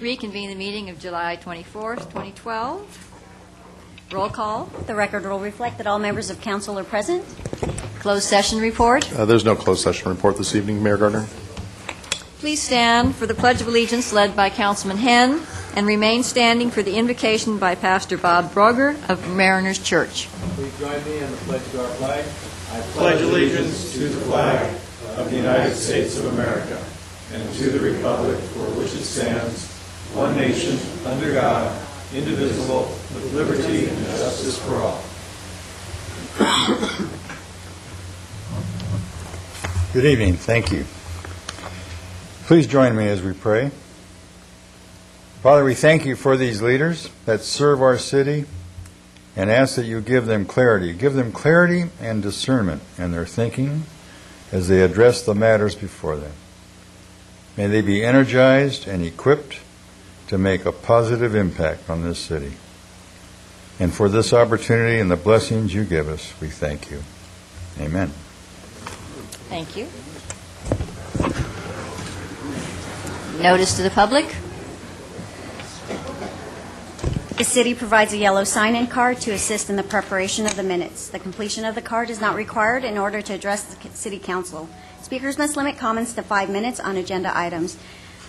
reconvene the meeting of July 24th, 2012. Roll call. The record will reflect that all members of council are present. Closed session report. There's no closed session report this evening, Mayor Gardner. Please stand for the Pledge of Allegiance led by Councilman Henn, and remain standing for the invocation by Pastor Bob Brogger of Mariners Church. Please join me in the pledge of our flag. I pledge allegiance to the flag of the United States of America and to the republic for which it stands, one nation, under God, indivisible, with liberty and justice for all. Good evening. Thank you. Please join me as we pray. Father, we thank you for these leaders that serve our city and ask that you give them clarity. Give them clarity and discernment in their thinking as they address the matters before them. May they be energized and equipped to make a positive impact on this city. And for this opportunity and the blessings you give us, we thank you. Amen. Thank you. Notice to the public. The city provides a yellow sign-in card to assist in the preparation of the minutes. The completion of the card is not required in order to address the city council. Speakers must limit comments to 5 minutes on agenda items.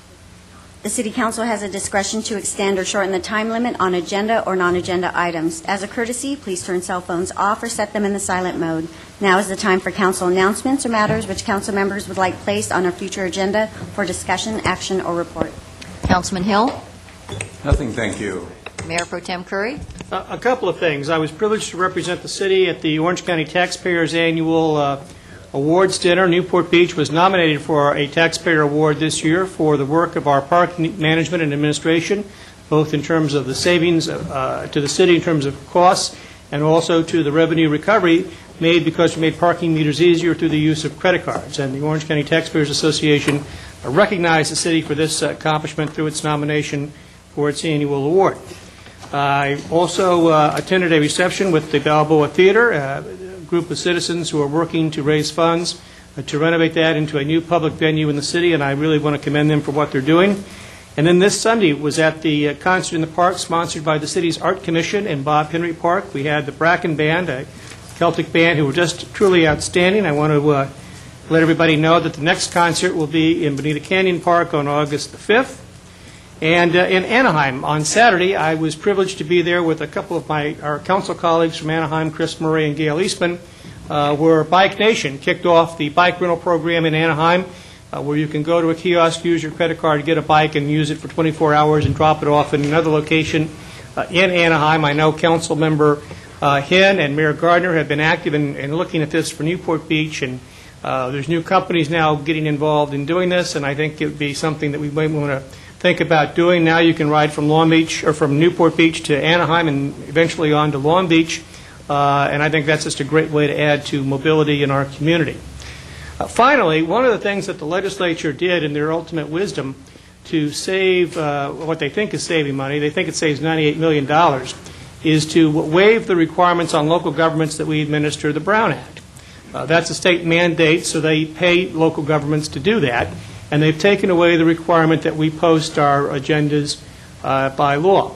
The city council has a discretion to extend or shorten the time limit on agenda or non-agenda items. As a courtesy, please turn cell phones off or set them in the silent mode. Now is the time for council announcements or matters which council members would like placed on a future agenda for discussion, action, or report. Councilman Hill. Nothing, thank you. Mayor Pro Tem Curry. A couple of things. I was privileged to represent the city at the Orange County Taxpayers Annual Awards Dinner. Newport Beach was nominated for a taxpayer award this year for the work of our park management and administration, both in terms of the savings to the city in terms of costs and also to the revenue recovery made because we made parking meters easier through the use of credit cards. And the Orange County Taxpayers Association recognized the city for this accomplishment through its nomination for its annual award. I also attended a reception with the Balboa Theater, a group of citizens who are working to raise funds to renovate that into a new public venue in the city, and I really want to commend them for what they're doing. And then this Sunday was at the concert in the park sponsored by the city's Art Commission in Bob Henry Park. We had the Bracken Band, a Celtic band who were just truly outstanding. I want to let everybody know that the next concert will be in Bonita Canyon Park on August the 5th. And in Anaheim on Saturday, I was privileged to be there with a couple of our council colleagues from Anaheim, Chris Murray and Gail Eastman, where Bike Nation kicked off the bike rental program in Anaheim, where you can go to a kiosk, use your credit card, get a bike, and use it for 24 hours and drop it off in another location in Anaheim. I know Council Member Henn and Mayor Gardner have been active in looking at this for Newport Beach, and there's new companies now getting involved in doing this, and I think it would be something that we might want to think about doing. Now you can ride from Long Beach or from Newport Beach to Anaheim and eventually on to Long Beach, and I think that's just a great way to add to mobility in our community. Finally, one of the things that the legislature did in their ultimate wisdom to save what they think is saving money, they think it saves $98 million, is to waive the requirements on local governments that we administer the Brown Act. That's a state mandate, so they pay local governments to do that. And they've taken away the requirement that we post our agendas by law.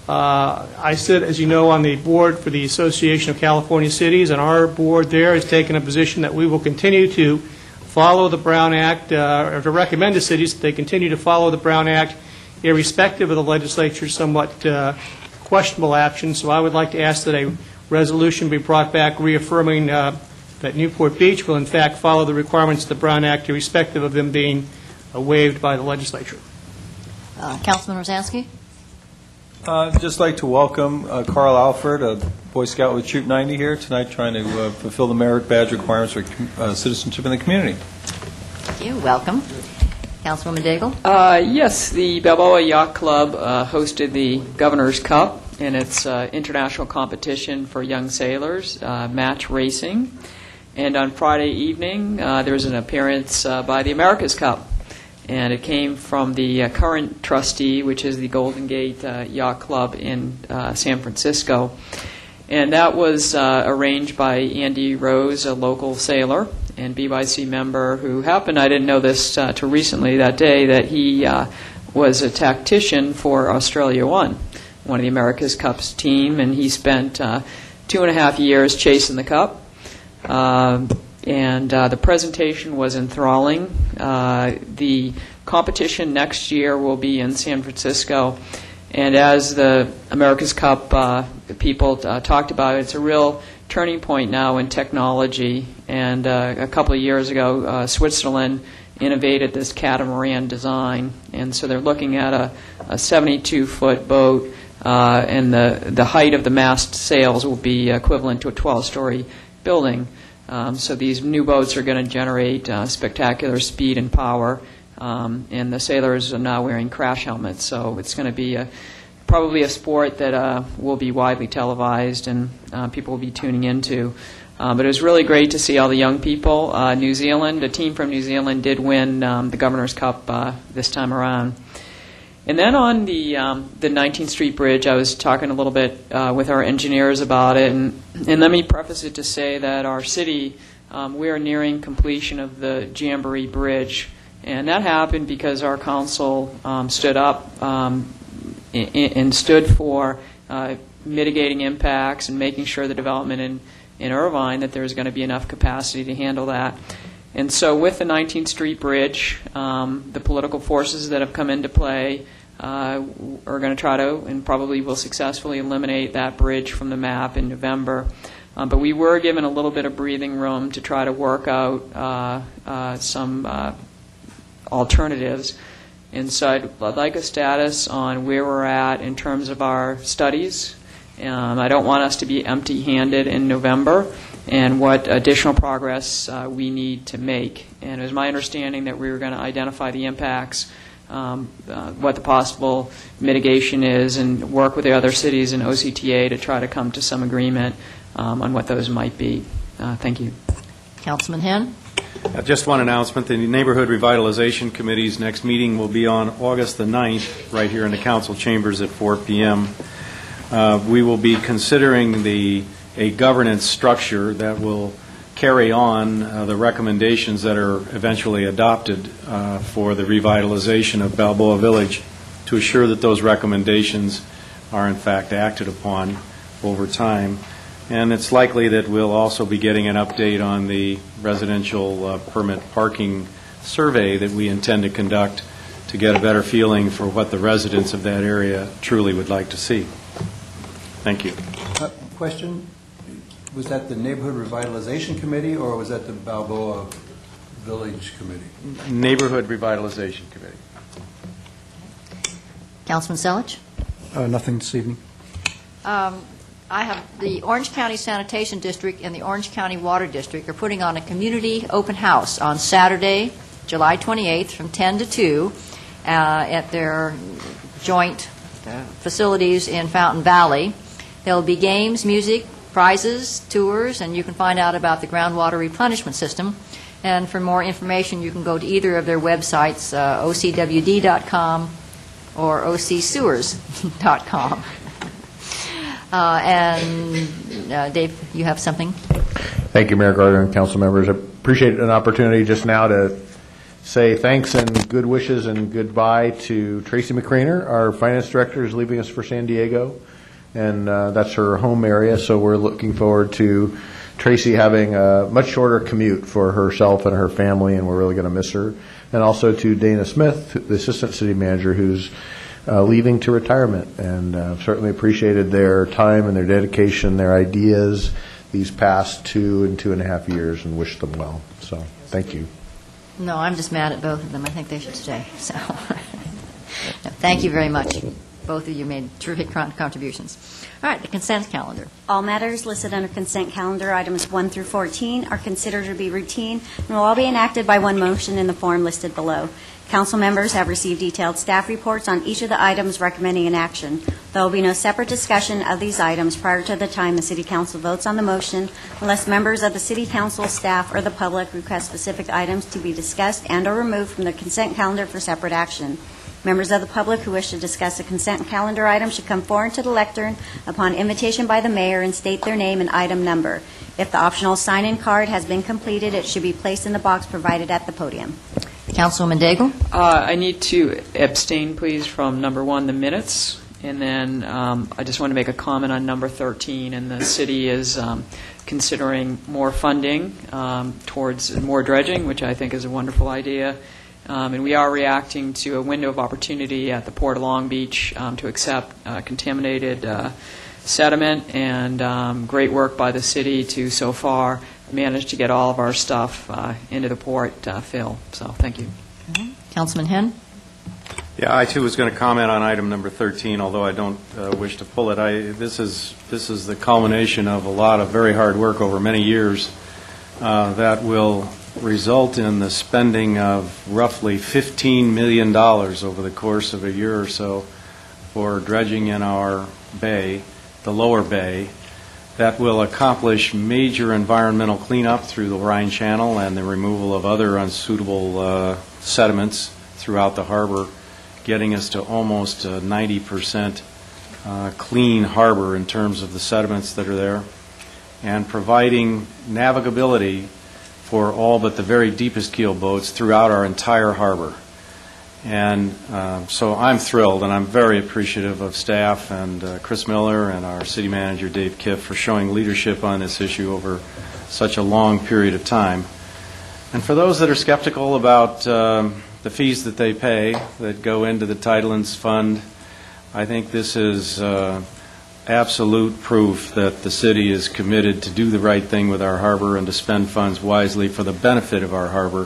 I sit, as you know, on the board for the Association of California Cities, and our board there has taken a position that we will continue to follow the Brown Act, or to recommend to cities that they continue to follow the Brown Act, irrespective of the legislature's somewhat questionable action. So I would like to ask that a resolution be brought back reaffirming that Newport Beach will, in fact, follow the requirements of the Brown Act, irrespective of them being waived by the legislature. Councilman Rosansky. I'd just like to welcome Carl Alford, a Boy Scout with Troop 90 here tonight, trying to fulfill the merit badge requirements for citizenship in the community. Thank you. Welcome. Councilwoman Daigle. Yes, the Balboa Yacht Club hosted the Governor's Cup in its international competition for young sailors, match racing. And on Friday evening, there was an appearance by the America's Cup. And it came from the current trustee, which is the Golden Gate Yacht Club in San Francisco. And that was arranged by Andy Rose, a local sailor and BYC member who happened, I didn't know this till recently that day, that he was a tactician for Australia One of the America's Cup's team, and he spent 2.5 years chasing the cup. The presentation was enthralling. The competition next year will be in San Francisco, and as the America's Cup people talked about, it's a real turning point now in technology. And a couple of years ago, Switzerland innovated this catamaran design, and so they're looking at a 72-foot boat, and the height of the mast sails will be equivalent to a 12-story building. So these new boats are going to generate spectacular speed and power, and the sailors are now wearing crash helmets. So it's going to be probably a sport that will be widely televised and people will be tuning into. But it was really great to see all the young people. New Zealand, a team from New Zealand did win the Governor's Cup this time around. And then on the 19th Street Bridge, I was talking a little bit with our engineers about it. And let me preface it to say that our city, we are nearing completion of the Jamboree Bridge. And that happened because our council stood up and stood for mitigating impacts and making sure the development in Irvine, that there's going to be enough capacity to handle that. And so with the 19th Street Bridge, the political forces that have come into play are going to try to, and probably will successfully, eliminate that bridge from the map in November. But we were given a little bit of breathing room to try to work out some alternatives. And so I'd like a status on where we're at in terms of our studies. I don't want us to be empty-handed in November, and what additional progress we need to make. And it was my understanding that we were going to identify the impacts, what the possible mitigation is, and work with the other cities in OCTA to try to come to some agreement on what those might be. Thank you. Councilman Henn? Just one announcement. The Neighborhood Revitalization Committee's next meeting will be on August the 9th, right here in the council chambers at 4 p.m. We will be considering a governance structure that will carry on the recommendations that are eventually adopted for the revitalization of Balboa Village, to assure that those recommendations are in fact acted upon over time. And it's likely that we'll also be getting an update on the residential permit parking survey that we intend to conduct to get a better feeling for what the residents of that area truly would like to see. Thank you. Question, was that the Neighborhood Revitalization Committee or was that the Balboa Village Committee? Neighborhood Revitalization Committee. Councilman Selich? Nothing this evening. I have the Orange County Sanitation District and the Orange County Water District are putting on a community open house on Saturday, July 28th from 10 to 2 at their joint facilities in Fountain Valley. There will be games, music, prizes, tours, and you can find out about the groundwater replenishment system. And for more information, you can go to either of their websites, ocwd.com or ocsewers.com. Dave, you have something? Thank you, Mayor Gardner and council members. I appreciate an opportunity just now to say thanks and good wishes and goodbye to Tracy McCrainer. Our finance director is leaving us for San Diego, and that's her home area, so we're looking forward to Tracy having a much shorter commute for herself and her family, and we're really going to miss her. And also to Dana Smith, the assistant city manager, who's leaving to retirement, and certainly appreciated their time and their dedication, their ideas these past 2 and 2.5 years, and wish them well. So thank you. No, I'm just mad at both of them. I think they should stay. So, no, thank you very much. Both of you made terrific contributions. All right, the consent calendar. All matters listed under consent calendar, items 1 through 14, are considered to be routine and will all be enacted by one motion in the form listed below. Council members have received detailed staff reports on each of the items recommending an action. There will be no separate discussion of these items prior to the time the City Council votes on the motion, unless members of the City Council, staff, or the public request specific items to be discussed and or removed from the consent calendar for separate action. Members of the public who wish to discuss a consent calendar item should come forward to the lectern upon invitation by the mayor and state their name and item number. If the optional sign-in card has been completed, it should be placed in the box provided at the podium. Councilwoman Daigle? I need to abstain, please, from number 1, the minutes. And then I just want to make a comment on number 13. And the city is considering more funding towards more dredging, which I think is a wonderful idea. And we are reacting to a window of opportunity at the Port of Long Beach to accept contaminated sediment, and great work by the city to so far manage to get all of our stuff into the port filled. So thank you. Councilman Henn? Yeah, I too was going to comment on item number 13, although I don't wish to pull it. This is the culmination of a lot of very hard work over many years that will result in the spending of roughly $15 million over the course of a year or so for dredging in our bay, the lower bay, that will accomplish major environmental cleanup through the Rhine Channel and the removal of other unsuitable sediments throughout the harbor, getting us to almost 90% clean harbor in terms of the sediments that are there, and providing navigability for all but the very deepest keel boats throughout our entire harbor. And so I'm thrilled, and I'm very appreciative of staff and Chris Miller and our city manager, Dave Kiff, for showing leadership on this issue over such a long period of time. And for those that are skeptical about the fees that they pay that go into the Tidelands Fund, I think this is absolute proof that the city is committed to do the right thing with our harbor and to spend funds wisely for the benefit of our harbor.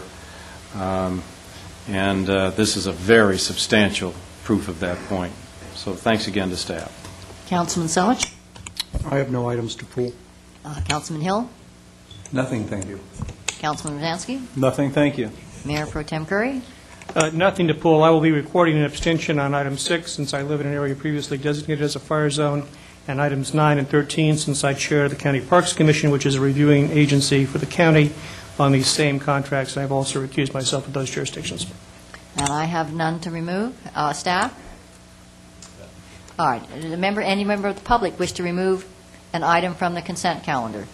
And this is a very substantial proof of that point. So thanks again to staff. Councilman Selich? I have no items to pull. Councilman Hill? Nothing, thank you. Councilman Rosansky? Nothing, thank you. Mayor Pro Tem Curry? Nothing to pull. I will be recording an abstention on item 6 since I live in an area previously designated as a fire zone, and items 9 and 13 since I chair the County Parks Commission, which is a reviewing agency for the county on these same contracts. And I've also recused myself of those jurisdictions. And I have none to remove. Staff? All right. Any member of the public wish to remove an item from the consent calendar?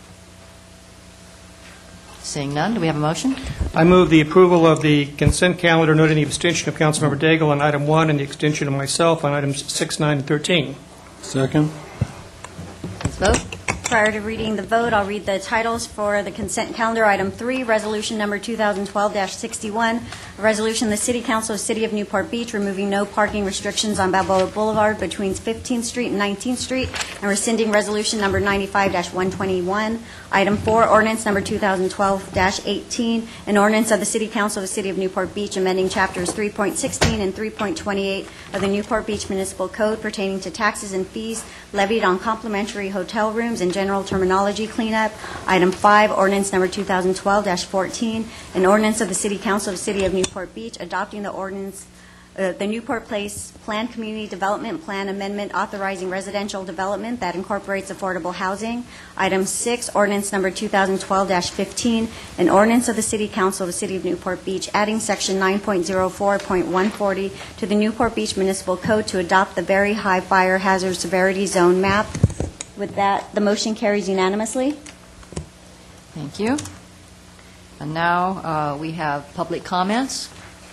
Seeing none, do we have a motion? I move the approval of the consent calendar, noting the abstention of Councilmember Daigle on item 1 and the extension of myself on items 6, 9, and 13. Second. Let's vote. Prior to reading the vote, I'll read the titles for the consent calendar. Item 3, Resolution Number 2012-61, a resolution of the City Council of the City of Newport Beach removing no parking restrictions on Balboa Boulevard between 15th Street and 19th Street and rescinding Resolution Number 95-121. Item 4, Ordinance Number 2012-18, an ordinance of the City Council of the City of Newport Beach amending Chapters 3.16 and 3.28 of the Newport Beach Municipal Code pertaining to taxes and fees levied on complimentary hotel rooms and general terminology cleanup. Item 5, Ordinance Number 2012-14, an ordinance of the City Council of the City of Newport Beach adopting the ordinance, the Newport Place Planned Community Development Plan Amendment authorizing residential development that incorporates affordable housing. Item 6, Ordinance Number 2012-15, an ordinance of the City Council of the City of Newport Beach adding Section 9.04.140 to the Newport Beach Municipal Code to adopt the Very High Fire Hazard Severity Zone map. With that, the motion carries unanimously. Thank you. And now we have public comments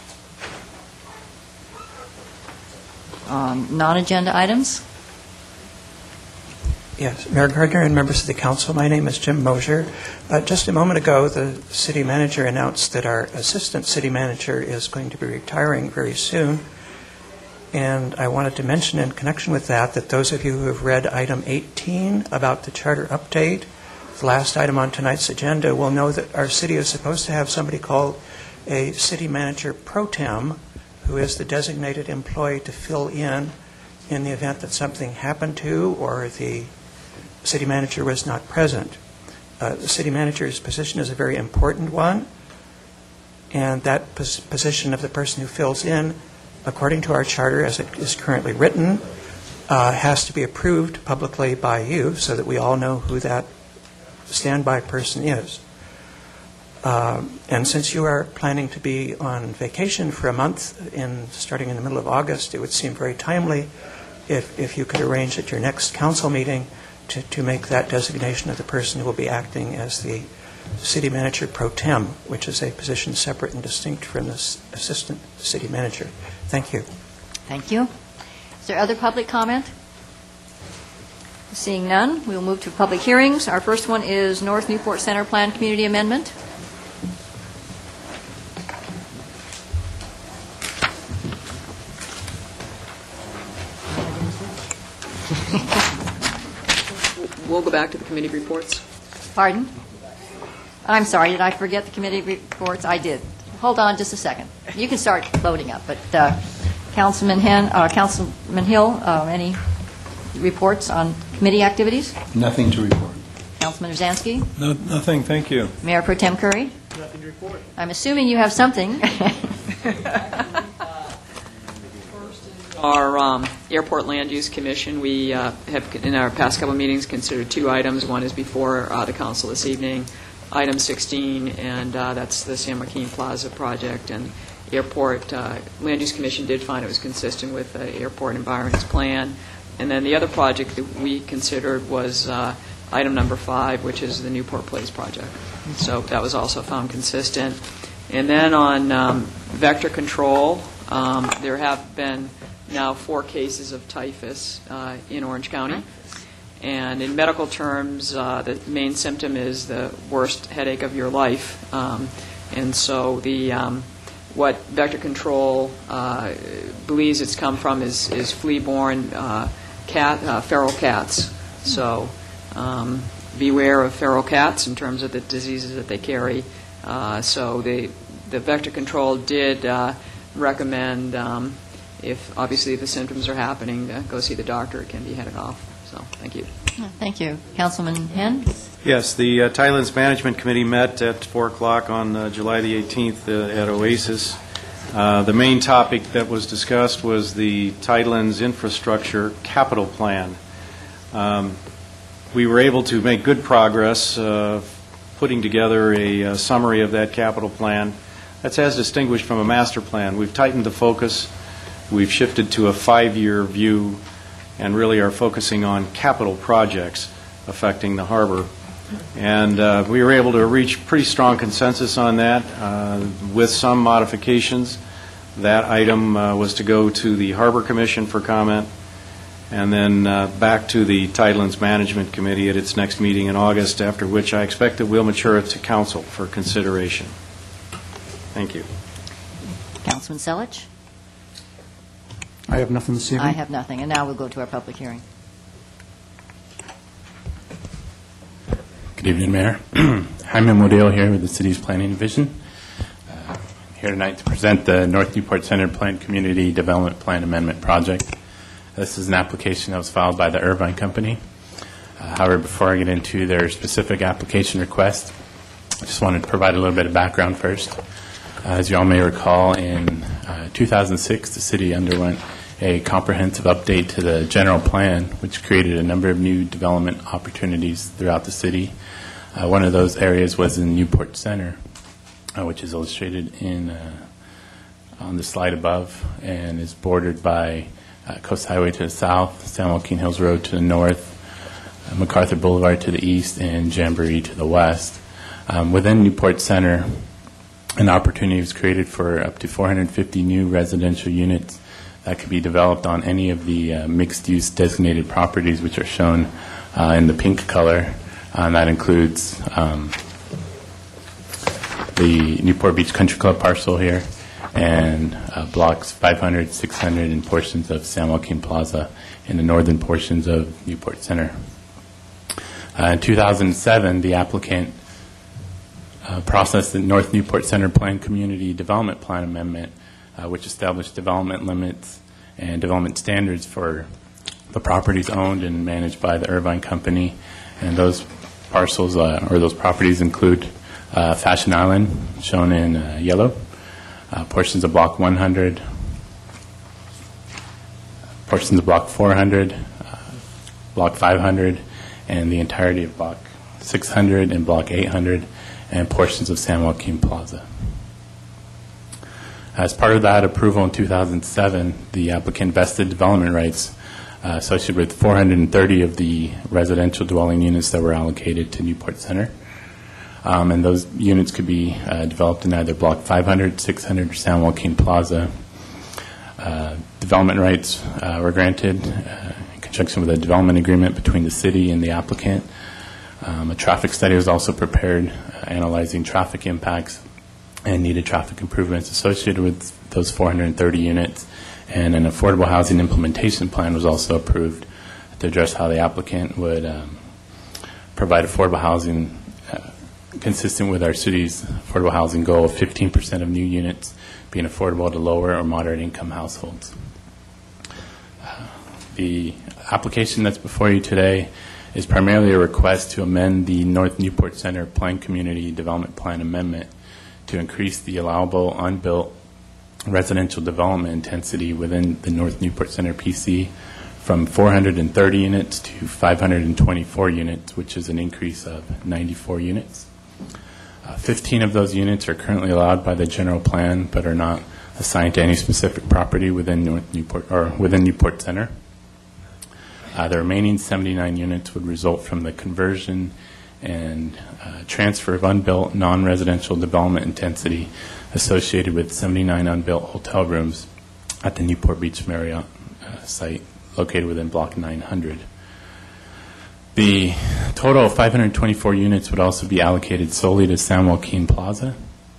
on non-agenda items. Yes, Mayor Gardner and members of the council, my name is Jim Mosier. Just a moment ago, the city manager announced that our assistant city manager is going to be retiring very soon. And I wanted to mention in connection with that those of you who have read item 18 about the charter update, the last item on tonight's agenda, will know that our city is supposed to have somebody called a city manager pro tem, who is the designated employee to fill in the event that something happened to or the city manager was not present. The city manager's position is a very important one, and that position of the person who fills in, according to our charter as it is currently written, has to be approved publicly by you so that we all know who that standby person is. And since you are planning to be on vacation for a month starting in the middle of August, it would seem very timely if you could arrange at your next council meeting to make that designation of the person who will be acting as the city manager pro tem, which is a position separate and distinct from the assistant city manager. Thank you. Thank you. Is there other public comment? Seeing none, we will move to public hearings. Our first one is North Newport Center Plan Community Amendment. We'll go back to the committee reports. Pardon? I'm sorry, did I forget the committee reports? I did. Hold on just a second. You can start loading up, but Councilman Hill, any reports on committee activities? Nothing to report. Councilman Urzanski? No, nothing, thank you. Mayor Pro Tem Curry? Nothing to report. I'm assuming you have something. Our Airport Land Use Commission, we have, in our past couple of meetings, considered two items. One is before the council this evening, item 16, and that's the San Joaquin Plaza project. And Airport Land Use Commission did find it was consistent with the Airport Environments Plan. And then the other project that we considered was item number 5, which is the Newport Place project. So that was also found consistent. And then on vector control, there have been now 4 cases of typhus in Orange County. And in medical terms, the main symptom is the worst headache of your life. And so the what vector control believes it's come from is flea-borne feral cats. So beware of feral cats in terms of the diseases that they carry. So the vector control did recommend, if obviously the symptoms are happening, go see the doctor. It can be headed off. So thank you. Thank you. Councilman Henn? Yes, the Tidelands Management Committee met at 4 o'clock on July the 18th at Oasis. The main topic that was discussed was the Tidelands Infrastructure Capital Plan. We were able to make good progress putting together a summary of that capital plan. That's as distinguished from a master plan. We've tightened the focus. We've shifted to a 5-year view and really are focusing on capital projects affecting the harbor. And we were able to reach pretty strong consensus on that with some modifications. That item was to go to the Harbor Commission for comment and then back to the Tidelands Management Committee at its next meeting in August, after which I expect that we'll mature it to council for consideration. Thank you. Councilman Selich? I have nothing this evening. I have nothing. And now we'll go to our public hearing. Good evening, Mayor. Jaime Murillo here with the city's planning division. Here tonight to present the North Newport Center Plan Community Development Plan Amendment Project. This is an application that was filed by the Irvine Company. However, before I get into their specific application request, I just wanted to provide a little bit of background first. As you all may recall, in 2006, the city underwent a comprehensive update to the general plan, which created a number of new development opportunities throughout the city. One of those areas was in Newport Center, which is illustrated on the slide above and is bordered by Coast Highway to the south, San Joaquin Hills Road to the north, MacArthur Boulevard to the east, and Jamboree to the west. Within Newport Center, an opportunity was created for up to 450 new residential units that could be developed on any of the mixed-use designated properties, which are shown in the pink color. And that includes the Newport Beach Country Club parcel here and blocks 500, 600, and portions of San Joaquin Plaza in the northern portions of Newport Center. In 2007, the applicant processed the North Newport Center Plan Community Development Plan Amendment, which established development limits and development standards for the properties owned and managed by the Irvine Company. And those parcels or those properties include Fashion Island, shown in yellow, portions of Block 100, portions of Block 400, Block 500, and the entirety of Block 600 and Block 800, and portions of San Joaquin Plaza. As part of that approval in 2007, the applicant vested development rights associated with 430 of the residential dwelling units that were allocated to Newport Center. And those units could be developed in either Block 500, 600, or San Joaquin Plaza. Development rights were granted in conjunction with a development agreement between the city and the applicant. A traffic study was also prepared analyzing traffic impacts and needed traffic improvements associated with those 430 units. And an affordable housing implementation plan was also approved to address how the applicant would provide affordable housing consistent with our city's affordable housing goal of 15% of new units being affordable to lower or moderate income households. The application that's before you today is primarily a request to amend the North Newport Center Planned Community Development Plan Amendment to increase the allowable unbuilt residential development intensity within the North Newport Center PC from 430 units to 524 units, which is an increase of 94 units. 15 of those units are currently allowed by the general plan but are not assigned to any specific property within North Newport or within Newport Center. The remaining 79 units would result from the conversion and transfer of unbuilt non-residential development intensity associated with 79 unbuilt hotel rooms at the Newport Beach Marriott site located within Block 900. The total of 524 units would also be allocated solely to San Joaquin Plaza.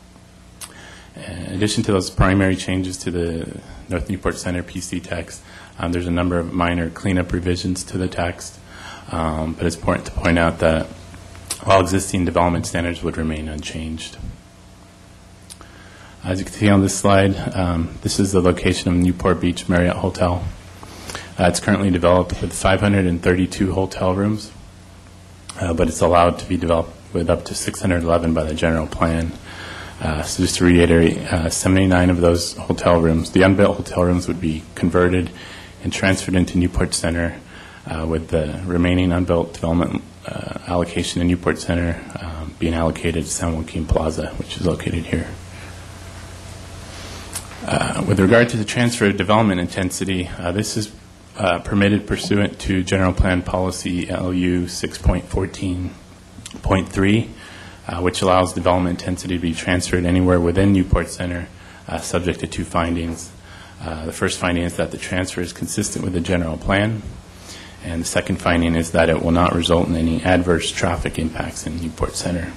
In addition to those primary changes to the North Newport Center PC text, there's a number of minor cleanup revisions to the text, but it's important to point out that all existing development standards would remain unchanged. As you can see on this slide, this is the location of Newport Beach Marriott Hotel. It's currently developed with 532 hotel rooms, but it's allowed to be developed with up to 611 by the general plan. So just to reiterate, 79 of those hotel rooms, the unbuilt hotel rooms, would be converted and transferred into Newport Center, with the remaining unbuilt development allocation in Newport Center being allocated to San Joaquin Plaza, which is located here. With regard to the transfer of development intensity, this is permitted pursuant to General Plan Policy LU 6.14.3, which allows development intensity to be transferred anywhere within Newport Center, subject to two findings. The first finding is that the transfer is consistent with the general plan, and the second finding is that it will not result in any adverse traffic impacts in Newport Center.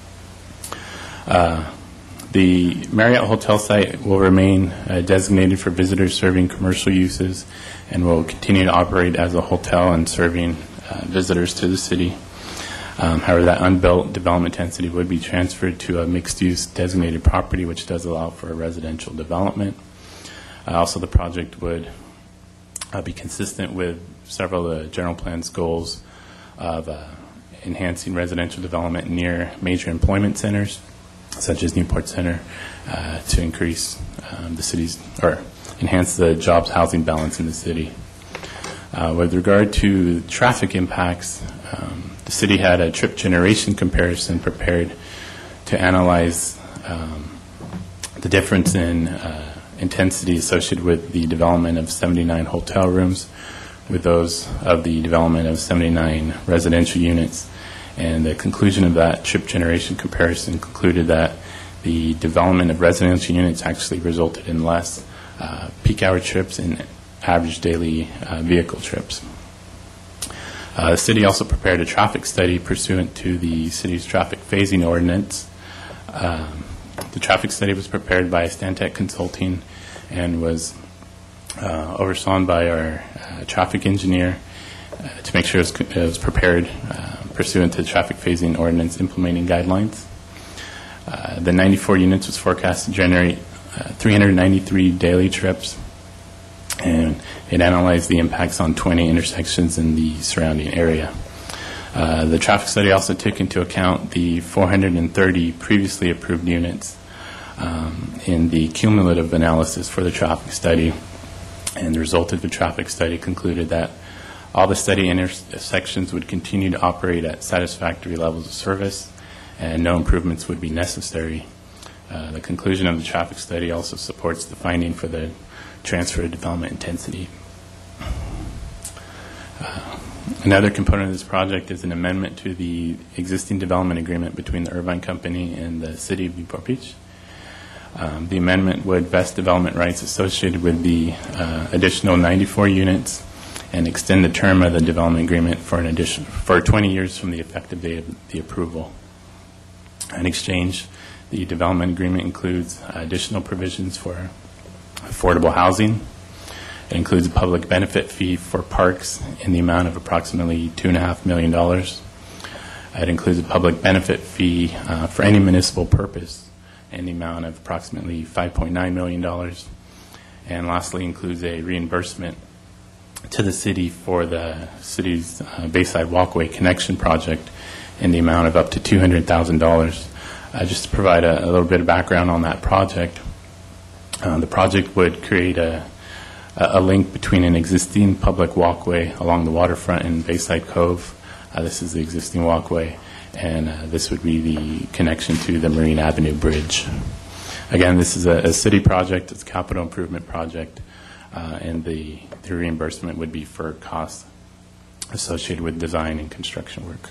The Marriott Hotel site will remain designated for visitors serving commercial uses and will continue to operate as a hotel and serving visitors to the city. However, that unbuilt development intensity would be transferred to a mixed-use designated property, which does allow for a residential development. Also, the project would be consistent with several of the general plan's goals of enhancing residential development near major employment centers, such as Newport Center, to increase the city's, or enhance the jobs housing balance in the city. With regard to traffic impacts, the city had a trip generation comparison prepared to analyze the difference in intensity associated with the development of 79 hotel rooms with those of the development of 79 residential units. And the conclusion of that trip generation comparison concluded that the development of residential units actually resulted in less peak hour trips and average daily vehicle trips. The city also prepared a traffic study pursuant to the city's traffic phasing ordinance. The traffic study was prepared by Stantec Consulting and was oversawn by our traffic engineer to make sure it was prepared pursuant to the traffic phasing ordinance implementing guidelines. The 94 units was forecast to generate 393 daily trips, and it analyzed the impacts on 20 intersections in the surrounding area. The traffic study also took into account the 430 previously approved units in the cumulative analysis for the traffic study, and the result of the traffic study concluded that all the study intersections would continue to operate at satisfactory levels of service, and no improvements would be necessary. The conclusion of the traffic study also supports the finding for the transfer of development intensity. Another component of this project is an amendment to the existing development agreement between the Irvine Company and the City of Newport Beach. The amendment would vest development rights associated with the additional 94 units and extend the term of the development agreement for 20 years from the effective date of the approval. In exchange, the development agreement includes additional provisions for affordable housing. It includes a public benefit fee for parks in the amount of approximately $2.5 million. It includes a public benefit fee for any municipal purpose in the amount of approximately $5.9 million. And lastly, includes a reimbursement to the city for the city's Bayside Walkway Connection project in the amount of up to $200,000. Just to provide a little bit of background on that project, the project would create a link between an existing public walkway along the waterfront in Bayside Cove. This is the existing walkway, and this would be the connection to the Marine Avenue Bridge. Again, this is a city project. It's a capital improvement project, and the reimbursement would be for costs associated with design and construction work.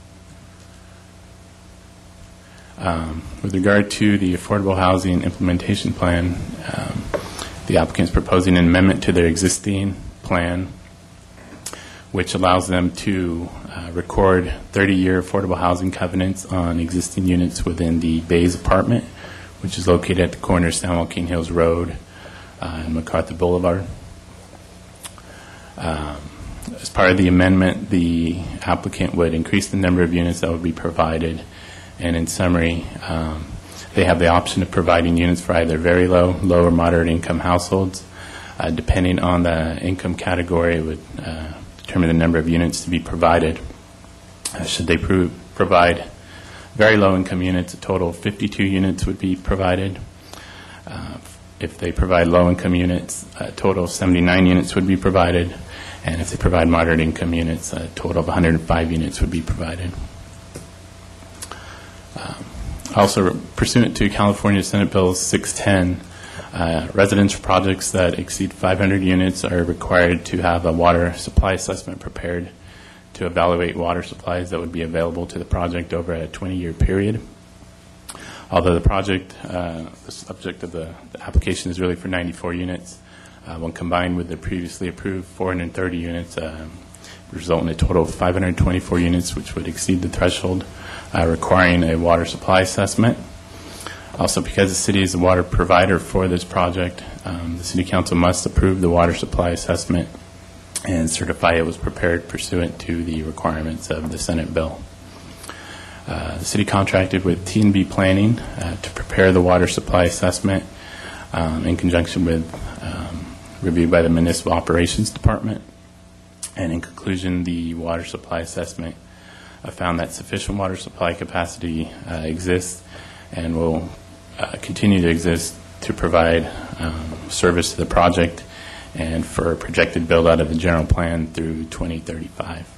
With regard to the Affordable Housing Implementation Plan, the applicant is proposing an amendment to their existing plan, which allows them to record 30-year affordable housing covenants on existing units within the Bays apartment, which is located at the corner of San Joaquin Hills Road and MacArthur Boulevard. As part of the amendment, the applicant would increase the number of units that would be provided, and in summary, they have the option of providing units for either very low, or moderate income households. Depending on the income category, it would determine the number of units to be provided. Should they provide very low income units, a total of 52 units would be provided. If they provide low income units, a total of 79 units would be provided. And if they provide moderate income units, a total of 105 units would be provided. Also, pursuant to California Senate Bill 610, residential projects that exceed 500 units are required to have a water supply assessment prepared to evaluate water supplies that would be available to the project over a 20-year period. Although the project, the subject of the application is really for 94 units, when combined with the previously approved 430 units, result in a total of 524 units, which would exceed the threshold requiring a water supply assessment. Also, because the city is the water provider for this project, the City Council must approve the water supply assessment and certify it was prepared pursuant to the requirements of the Senate bill. The city contracted with T&B Planning to prepare the water supply assessment in conjunction with review by the Municipal Operations Department. And in conclusion, the water supply assessment found that sufficient water supply capacity exists and will continue to exist to provide service to the project and for a projected build-out of the general plan through 2035.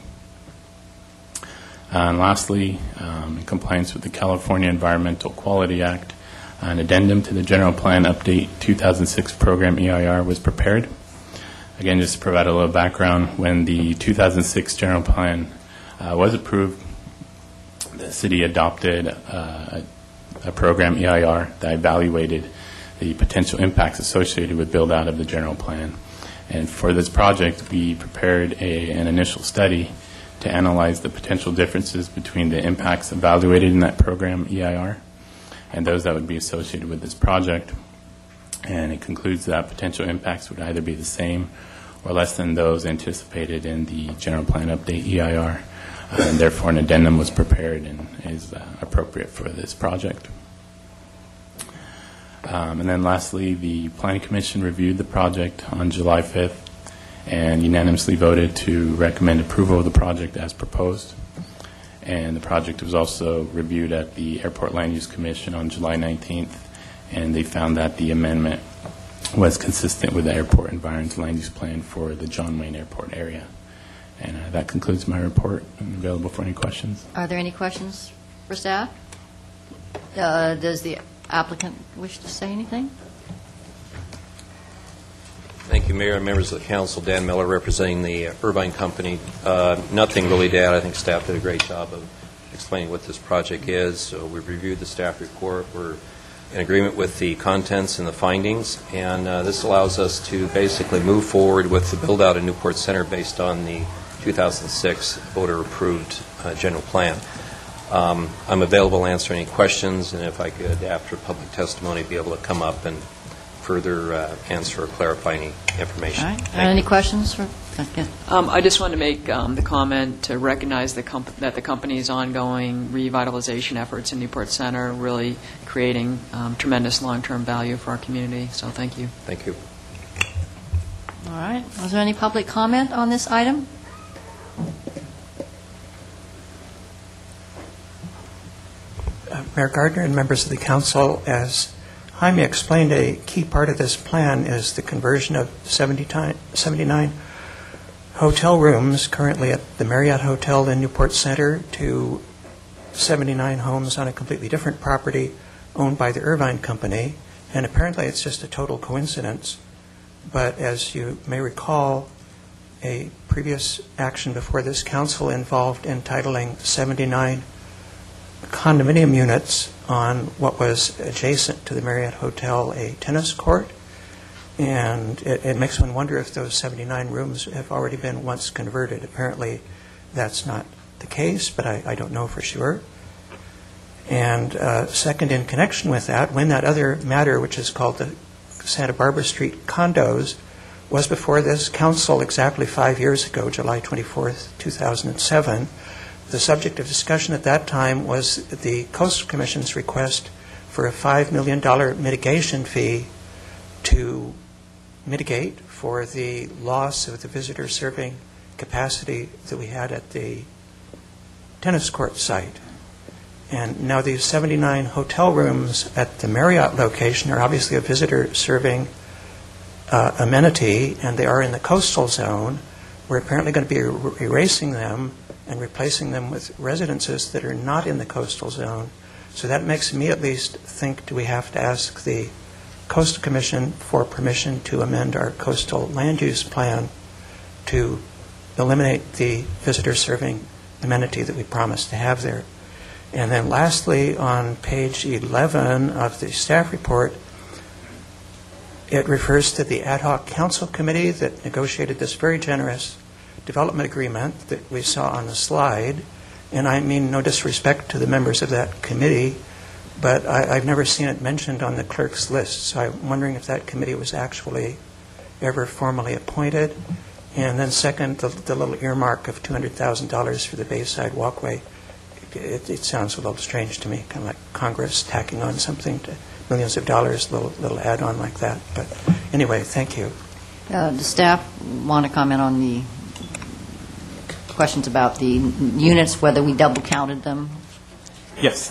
And lastly, in compliance with the California Environmental Quality Act, an addendum to the General Plan Update 2006 Program EIR was prepared. Again, just to provide a little background, when the 2006 General Plan was approved, the city adopted a program EIR that evaluated the potential impacts associated with build-out of the general plan. And for this project, we prepared an initial study to analyze the potential differences between the impacts evaluated in that program EIR and those that would be associated with this project. And it concludes that potential impacts would either be the same or less than those anticipated in the General Plan Update EIR. And therefore, an addendum was prepared and is appropriate for this project. And then lastly, the Planning Commission reviewed the project on July 5th and unanimously voted to recommend approval of the project as proposed. And the project was also reviewed at the Airport Land Use Commission on July 19th, and they found that the amendment was consistent with the Airport Environmental Land Use Plan for the John Wayne Airport area. And that concludes my report. I'm available for any questions. Are there any questions for staff? Does the applicant wish to say anything? Thank Thank you, Mayor and members of the council. Dan Miller representing the Irvine Company. Nothing really to add. I think staff did a great job of explaining what this project is. So we've reviewed the staff report. We're in agreement with the contents and the findings, and this allows us to basically move forward with the build-out of Newport Center based on the 2006 voter-approved general plan. I'm available to answer any questions, and if I could, after public testimony, be able to come up and further answer or clarify any information. All right. Any questions? I just wanted to make the comment to recognize that the company's ongoing revitalization efforts in Newport Center really creating tremendous long-term value for our community. So thank you. Thank you. All right. Was there any public comment on this item? Mayor Gardner and members of the council, as Jaime explained, a key part of this plan is the conversion of 79 hotel rooms currently at the Marriott Hotel in Newport Center to 79 homes on a completely different property owned by the Irvine Company. And apparently it's just a total coincidence. But as you may recall, a previous action before this council involved entitling 79 condominium units on what was adjacent to the Marriott Hotel, a tennis court. And it makes one wonder if those 79 rooms have already been once converted. Apparently that's not the case, but I don't know for sure. And second, in connection with that, when that other matter, which is called the Santa Barbara Street condos, was before this council exactly 5 years ago, July 24th, 2007, the subject of discussion at that time was the Coastal Commission's request for a $5 million mitigation fee to mitigate for the loss of the visitor serving capacity that we had at the tennis court site. And now these 79 hotel rooms at the Marriott location are obviously a visitor serving amenity, and they are in the coastal zone. We're apparently going to be erasing them and replacing them with residences that are not in the coastal zone. So that makes me at least think, do we have to ask the Coastal Commission for permission to amend our coastal land use plan to eliminate the visitor serving amenity that we promised to have there? And then lastly, on page 11 of the staff report, it refers to the ad hoc council committee that negotiated this very generous development agreement that we saw on the slide. And I mean no disrespect to the members of that committee, but I've never seen it mentioned on the clerk's list. So I'm wondering if that committee was actually ever formally appointed. And then second, the little earmark of $200,000 for the Bayside Walkway. It sounds a little strange to me, kind of like Congress tacking on something to millions of dollars, little add-on like that. But anyway, thank you. The staff want to comment on the questions about the units, whether we double counted them. Yes.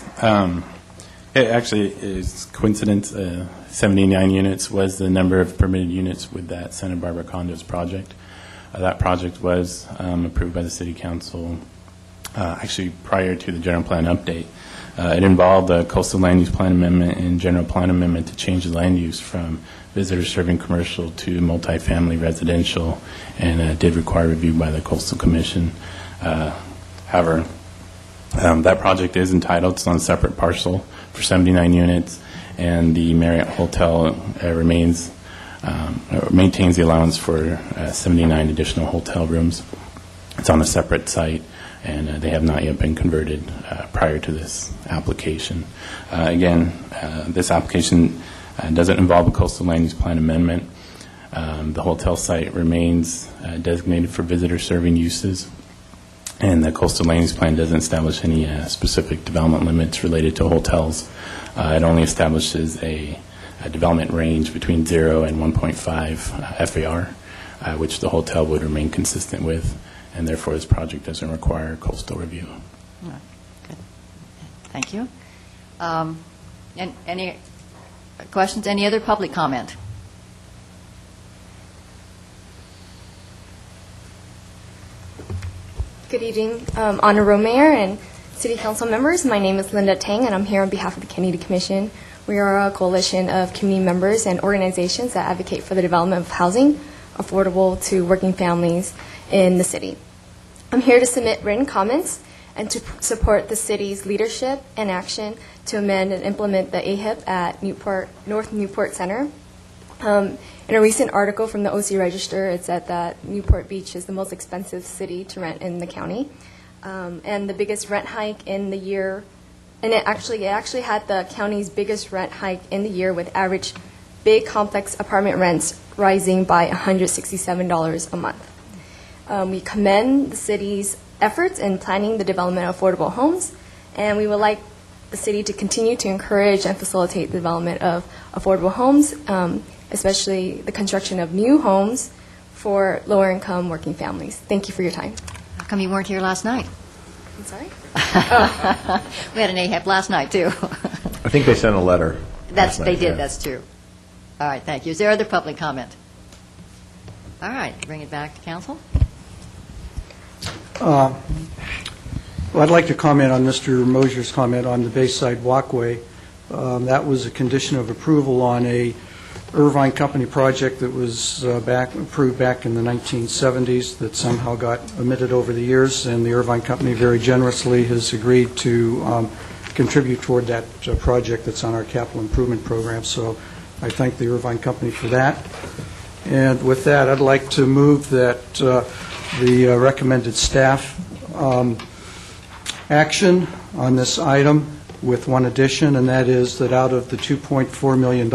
It actually is coincidence. 79 units was the number of permitted units with that Santa Barbara Condos project. That project was approved by the City Council actually prior to the general plan update. It involved a coastal land use plan amendment and general plan amendment to change the land use from visitor serving commercial to multifamily residential, and did require review by the Coastal Commission. However, that project is entitled. It's on a separate parcel for 79 units, and the Marriott Hotel maintains the allowance for 79 additional hotel rooms. It's on a separate site, and they have not yet been converted prior to this application. Again, this application doesn't involve a coastal land use plan amendment. The hotel site remains designated for visitor serving uses, and the coastal land use plan doesn't establish any specific development limits related to hotels. It only establishes a development range between 0 and 1.5 FAR, which the hotel would remain consistent with, and therefore this project doesn't require coastal review. Good. Thank you. And any questions? Any other public comment? Good evening, Honorable Mayor and City Council members. My name is Linda Tang, and I'm here on behalf of the Kennedy Commission. We are a coalition of community members and organizations that advocate for the development of housing affordable to working families in the city. I'm here to submit written comments and to support the city's leadership and action to amend and implement the AHIP at North Newport Center. In a recent article from the OC Register, it said that Newport Beach is the most expensive city to rent in the county, and the biggest rent hike in the year. And it actually had the county's biggest rent hike in the year, with average big complex apartment rents rising by $167 a month. We commend the city's efforts in planning the development of affordable homes, and we would like the city to continue to encourage and facilitate the development of affordable homes, especially the construction of new homes for lower-income working families. Thank you for your time. How come you weren't here last night? I'm sorry? We had an AHEP last night, too. I think they sent a letter. last night, They did, yeah. that's true. All right, thank you. Is there other public comment? All right, bring it back to council. Well, I'd like to comment on Mr. Mosier's comment on the Bayside Walkway. That was a condition of approval on a Irvine Company project that was approved back in the 1970s that somehow got omitted over the years, and the Irvine Company very generously has agreed to contribute toward that project that's on our capital improvement program. So I thank the Irvine Company for that. And with that, I'd like to move that the recommended staff action on this item with one addition, and that is that out of the $2.4 million,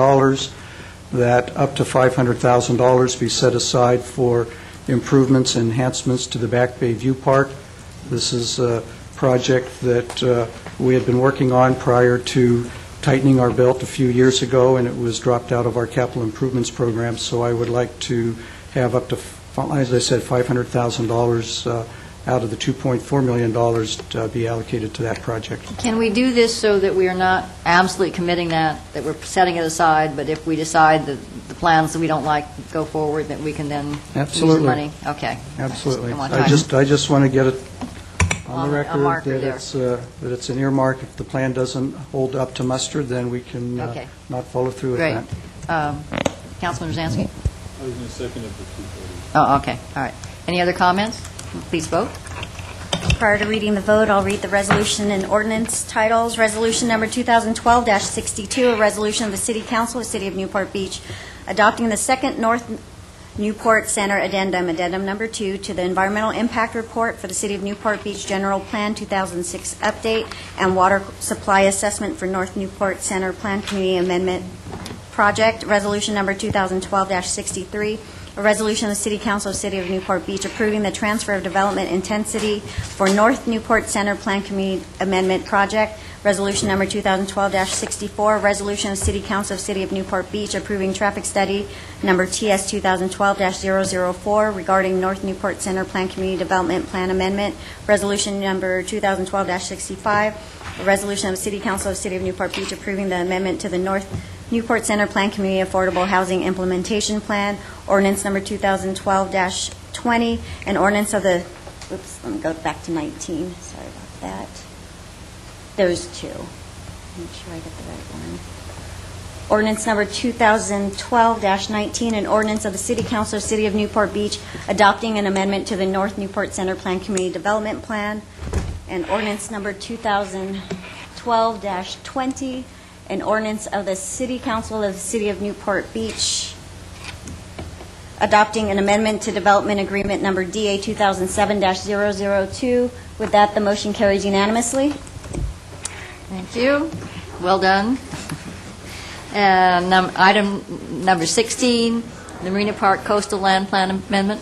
that up to $500,000 be set aside for improvements and enhancements to the Back Bay View Park. This is a project that we had been working on prior to tightening our belt a few years ago, and it was dropped out of our capital improvements program. So I would like to have up to, as I said, $500,000 out of the $2.4 million to be allocated to that project. Can we do this so that we are not absolutely committing that we're setting it aside, but if we decide that the plans that we don't like go forward, that we can then Absolutely. use the money? Okay. Absolutely. I I just want to get it on the record marker that it's an earmark. If the plan doesn't hold up to muster, then we can Okay. not follow through with Great. that. Councilman Rosansky? I was going to second it for 2:30. Oh, okay, all right. Any other comments? Please vote. Prior to reading the vote, I'll read the resolution and ordinance titles. Resolution number 2012-62, a resolution of the City Council of the City of Newport Beach adopting the second North Newport Center addendum, addendum number 2, to the Environmental Impact Report for the City of Newport Beach General Plan 2006 update and water supply assessment for North Newport Center Plan Community Amendment Project. Resolution number 2012-63, a resolution of the City Council of the City of Newport Beach approving the transfer of development intensity for North Newport Center Plan Community Amendment Project. Resolution number 2012-64, a resolution of the City Council of the City of Newport Beach approving traffic study number TS 2012-004 regarding North Newport Center Plan Community Development Plan Amendment. Resolution number 2012-65, a resolution of the City Council of the City of Newport Beach approving the amendment to the North Newport Center Plan Community Affordable Housing Implementation Plan, ordinance number 2012-20, and ordinance of the, oops, let me go back to 19, sorry about that. Those two. Make sure I get the right one. Ordinance number 2012-19, an ordinance of the City Council of the City of Newport Beach adopting an amendment to the North Newport Center Plan Community Development Plan, and ordinance number 2012-20, an ordinance of the City Council of the City of Newport Beach adopting an amendment to Development Agreement Number DA 2007-002. With that, the motion carries unanimously. Thank you. Well done. And item number 16, the Marina Park Coastal Land Plan Amendment.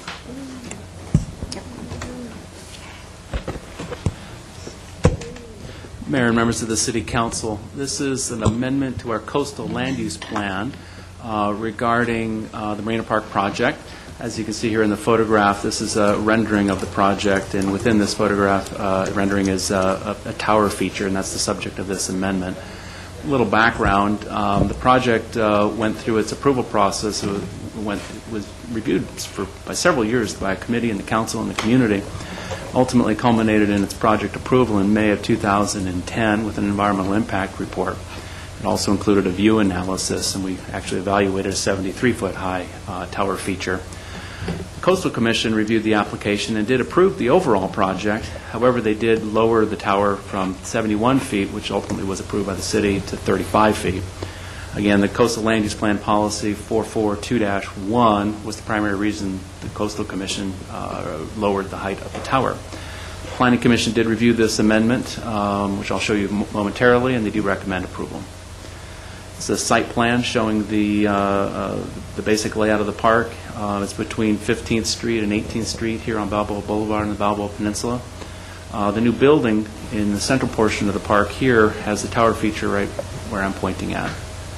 Mayor and members of the City Council, this is an amendment to our coastal land use plan regarding the Marina Park project. As you can see here in the photograph, this is a rendering of the project, and within this photograph rendering is a tower feature, and that's the subject of this amendment. A little background, the project went through its approval process. It was reviewed by several years by a committee and the council and the community, ultimately culminated in its project approval in May of 2010 with an environmental impact report. It also included a view analysis, and we actually evaluated a 73-foot high tower feature. The Coastal Commission reviewed the application and did approve the overall project. However, they did lower the tower from 71 feet, which ultimately was approved by the city, to 35 feet. Again, the Coastal Land Use Plan Policy 442-1 was the primary reason the Coastal Commission lowered the height of the tower. The Planning Commission did review this amendment, which I'll show you momentarily, and they do recommend approval. It's a site plan showing the basic layout of the park. It's between 15th Street and 18th Street here on Balboa Boulevard and the Balboa Peninsula. The new building in the central portion of the park here has the tower feature right where I'm pointing at.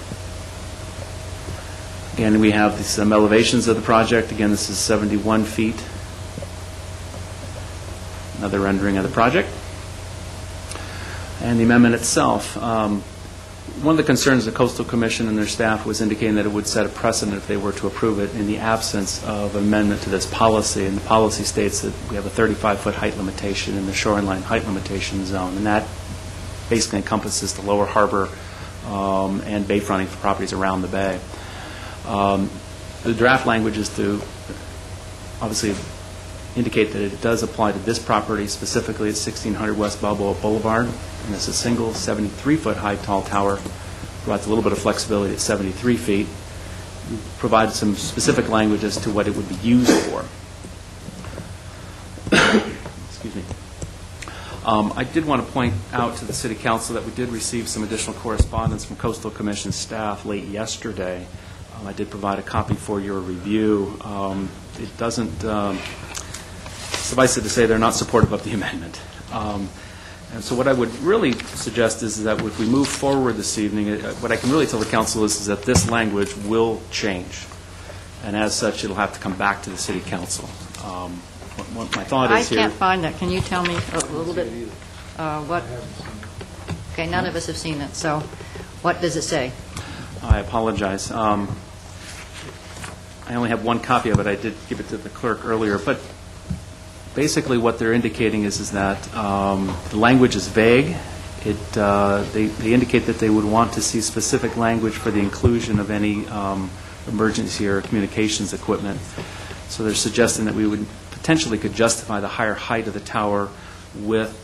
Again, we have some elevations of the project. Again, this is 71 feet. Another rendering of the project. And the amendment itself. One of the concerns of the Coastal Commission and their staff was indicating that it would set a precedent if they were to approve it in the absence of amendment to this policy. And the policy states that we have a 35-foot height limitation in the shoreline height limitation zone. And that basically encompasses the lower harbor and bayfronting for properties around the bay. The draft language is to obviously indicate that it does apply to this property, specifically at 1600 West Balboa Boulevard. And it's a single 73-foot high tall tower. Provides a little bit of flexibility at 73 feet. We provided some specific language as to what it would be used for. Excuse me. I did want to point out to the City Council that we did receive some additional correspondence from Coastal Commission staff late yesterday. I did provide a copy for your review. It doesn't suffice it to say they're not supportive of the amendment. And so what I would really suggest is that if we move forward this evening, what I can really tell the council is that this language will change. And as such, it'll have to come back to the City Council. What my thought is here... I can't find that. Can you tell me a little bit what... Okay, none of us have seen it. So what does it say? I apologize. I only have one copy of it. I did give it to the clerk earlier. But basically what they're indicating is that the language is vague. They indicate that they would want to see specific language for the inclusion of any emergency or communications equipment. So they're suggesting that we would potentially could justify the higher height of the tower with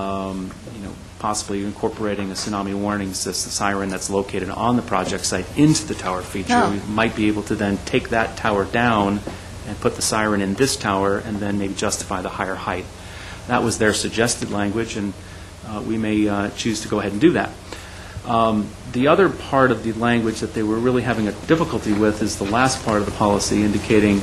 possibly incorporating a tsunami warning system siren that's located on the project site into the tower feature. No. We might be able to then take that tower down and put the siren in this tower and then maybe justify the higher height. That was their suggested language, and we may choose to go ahead and do that. The other part of the language that they were really having a difficulty with is the last part of the policy indicating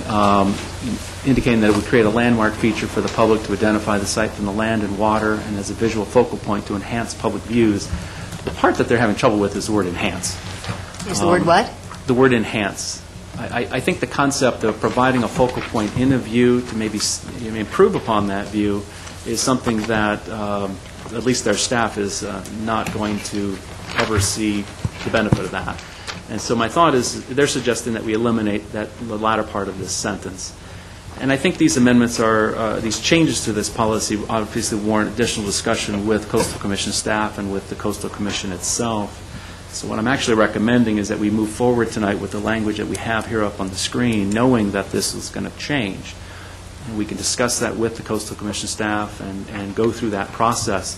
that it would create a landmark feature for the public to identify the site from the land and water and as a visual focal point to enhance public views. The part that they're having trouble with is the word enhance. Is the word what? The word enhance. I think the concept of providing a focal point in a view to maybe improve upon that view is something that at least their staff is not going to ever see the benefit of that. And so my thought is they're suggesting that we eliminate the latter part of this sentence. And I think these amendments these changes to this policy obviously warrant additional discussion with Coastal Commission staff and with the Coastal Commission itself. So what I'm actually recommending is that we move forward tonight with the language that we have here up on the screen, knowing that this is going to change. And we can discuss that with the Coastal Commission staff and go through that process.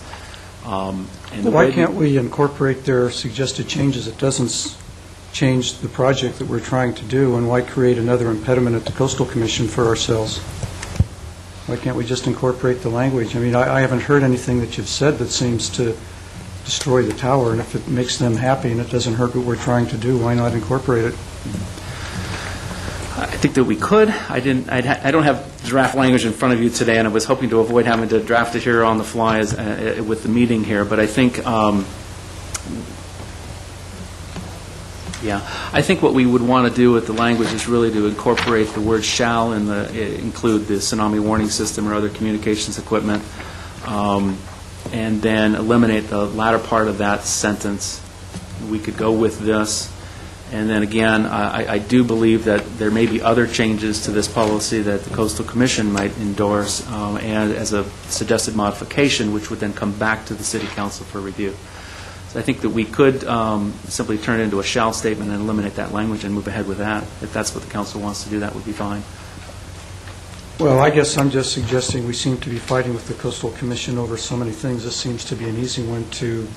Why can't we incorporate their suggested changes? It doesn't change the project that we're trying to do, and why create another impediment at the Coastal Commission for ourselves? Why can't we just incorporate the language? I mean, I haven't heard anything that you've said that seems to destroy the tower, and if it makes them happy and it doesn't hurt what we're trying to do, why not incorporate it? I think that we could. I don't have draft language in front of you today, and I was hoping to avoid having to draft it here on the fly with the meeting here. But I think, I think what we would want to do with the language is really to incorporate the word "shall" include the tsunami warning system or other communications equipment, and then eliminate the latter part of that sentence. We could go with this. And then again, I do believe that there may be other changes to this policy that the Coastal Commission might endorse and as a suggested modification, which would then come back to the City Council for review. So I think that we could simply turn it into a shall statement and eliminate that language and move ahead with that. If that's what the council wants to do, that would be fine. Well, I guess I'm just suggesting we seem to be fighting with the Coastal Commission over so many things. This seems to be an easy one to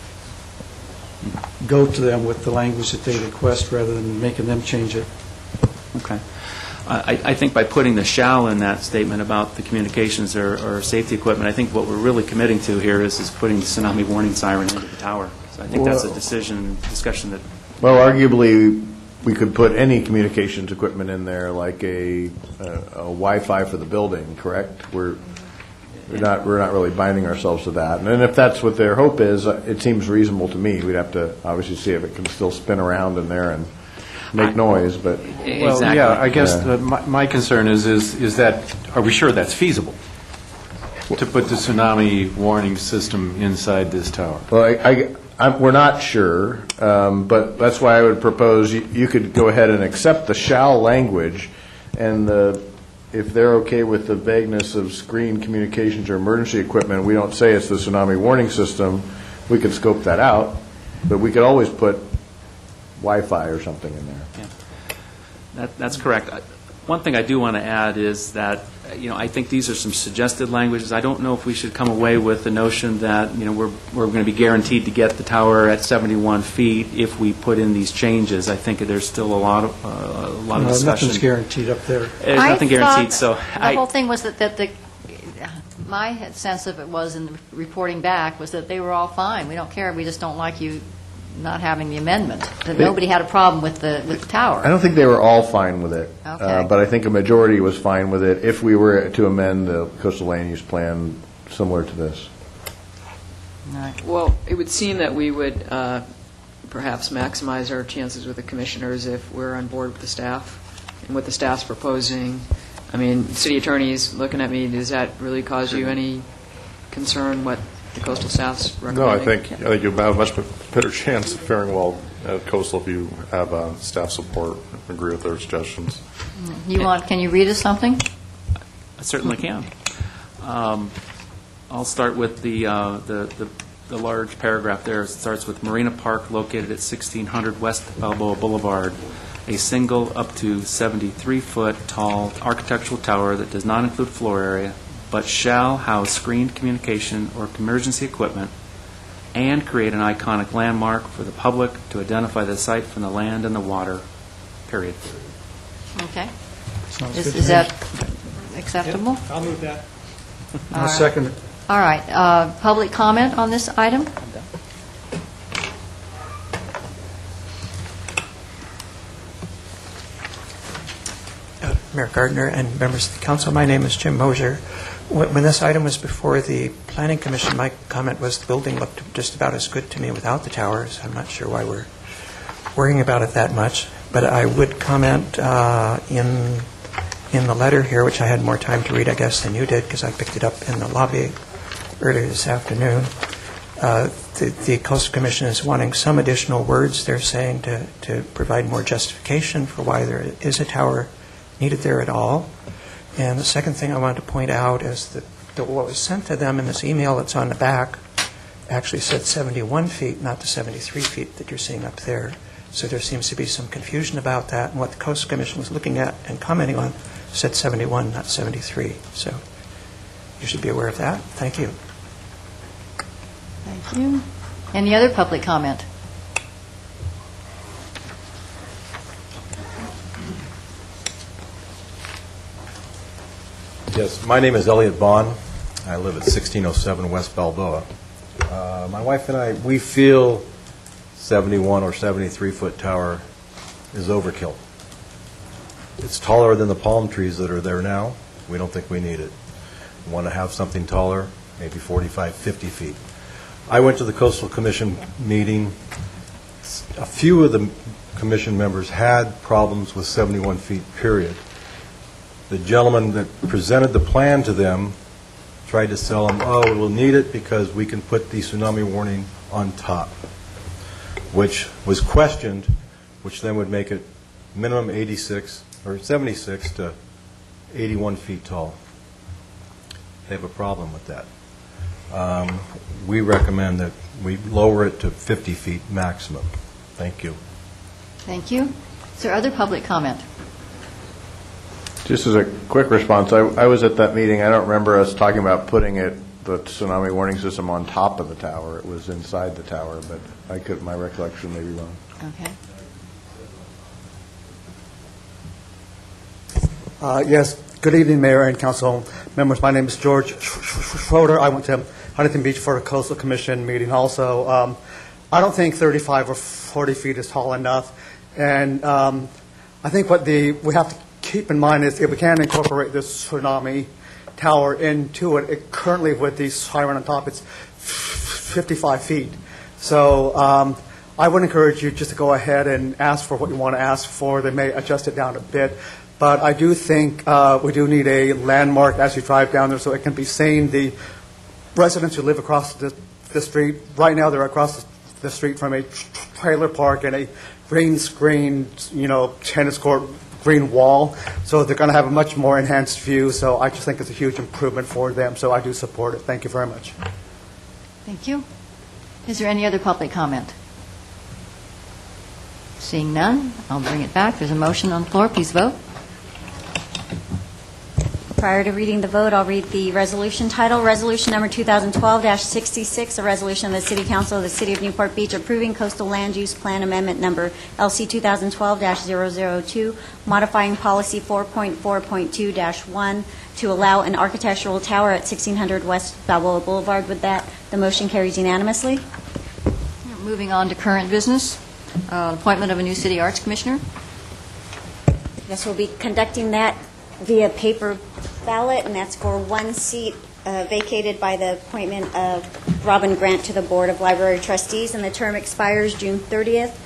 go to them with the language that they request rather than making them change it. Okay. I think by putting the shall in that statement about the communications or safety equipment, I think what we're really committing to here is putting the tsunami warning siren into the tower. So I think that's a discussion that... Well, arguably, we could put any communications equipment in there, like a Wi-Fi for the building, correct? We're not really binding ourselves to that. And if that's what their hope is, it seems reasonable to me. We'd have to obviously see if it can still spin around in there and make noise, but... Well, yeah, I guess my concern is that, are we sure that's feasible, to put the tsunami warning system inside this tower? Well, we're not sure, but that's why I would propose you could go ahead and accept the shall language, and if they're okay with the vagueness of screen communications or emergency equipment, we don't say it's the tsunami warning system, we could scope that out, but we could always put Wi-Fi or something in there. Yeah. That's correct. One thing I do want to add is that, I think these are some suggested languages. I don't know if we should come away with the notion that, we're going to be guaranteed to get the tower at 71 feet if we put in these changes. I think there's still a lot of discussion. Nothing's guaranteed up there. There's nothing guaranteed. So the whole thing was that my sense of it was, in the reporting back, was that they were all fine. We don't care. We just don't like you not having the amendment, that nobody had a problem with the tower. I don't think they were all fine with it, Okay. but I think a majority was fine with it if we were to amend the coastal land use plan similar to this. Well, it would seem that we would perhaps maximize our chances with the commissioners if we're on board with the staff and what the staff's proposing. I mean, city attorney's looking at me. Does that really cause you any concern, what the coastal staff's recommending? No, I think you'll have a much better chance of faring well at coastal if you have staff support and agree with their suggestions. Can you read us something? I certainly can. I'll start with the large paragraph there. It starts with Marina Park located at 1600 West Balboa Boulevard, a single up to 73-foot tall architectural tower that does not include floor area, but shall house screened communication or emergency equipment and create an iconic landmark for the public to identify the site from the land and the water, period. Okay. Sounds good to Is me. that acceptable? Yep, I'll move that. I'll second it. All right. Public comment on this item? Mayor Gardner and members of the council, my name is Jim Mosier. When this item was before the Planning Commission, my comment was the building looked just about as good to me without the towers. I'm not sure why we're worrying about it that much, but I would comment in the letter here, which I had more time to read, I guess, than you did, because I picked it up in the lobby earlier this afternoon. The Coastal Commission is wanting some additional words, they're saying, to provide more justification for why there is a tower needed there at all. And the second thing I wanted to point out is that what was sent to them in this email that's on the back actually said 71 feet, not the 73 feet that you're seeing up there. So there seems to be some confusion about that, and what the Coastal Commission was looking at and commenting on said 71, not 73. So you should be aware of that. Thank you. Thank you. Any other public comment? Yes, my name is Elliot Vaughn. I live at 1607 West Balboa. My wife and I, we feel 71 or 73-foot tower is overkill. It's taller than the palm trees that are there now. We don't think we need it. We want to have something taller, maybe 45, 50 feet. I went to the Coastal Commission meeting. A few of the commission members had problems with 71 feet, period. The gentleman that presented the plan to them tried to sell them, oh, we'll need it because we can put the tsunami warning on top, which was questioned, which then would make it minimum 86 or 76 to 81 feet tall. They have a problem with that. We recommend that we lower it to 50 feet maximum. Thank you. Thank you. Is there other public comment? Just as a quick response, I was at that meeting. I don't remember us talking about putting the tsunami warning system on top of the tower. It was inside the tower, but my recollection may be wrong. Okay. Yes. Good evening, Mayor and Council members. My name is George Schroeder. I went to Huntington Beach for a Coastal Commission meeting also. I don't think 35 or 40 feet is tall enough. And I think what we have to keep in mind is if we can incorporate this tsunami tower into it, currently with the siren on top, it's 55 feet. So I would encourage you just to go ahead and ask for what you want to ask for. They may adjust it down a bit. But I do think we do need a landmark as you drive down there so it can be seen. The residents who live across the street, right now they're across the street from a trailer park and a green screen, tennis court, green wall. So they're going to have a much more enhanced view. So I just think it's a huge improvement for them. So I do support it. Thank you very much. Thank you. Is there any other public comment? Seeing none, I'll bring it back. There's a motion on the floor. Please vote. Prior to reading the vote, I'll read the resolution title. Resolution number 2012-66, a resolution of the City Council of the City of Newport Beach approving coastal land use plan amendment number LC 2012-002, modifying policy 4.4.2-1 to allow an architectural tower at 1600 West Balboa Boulevard. With that, the motion carries unanimously. Moving on to current business, appointment of a new City Arts Commissioner. Yes, we'll be conducting that via paper ballot, and that's for one seat vacated by the appointment of Robin Grant to the Board of Library Trustees, and the term expires June 30th,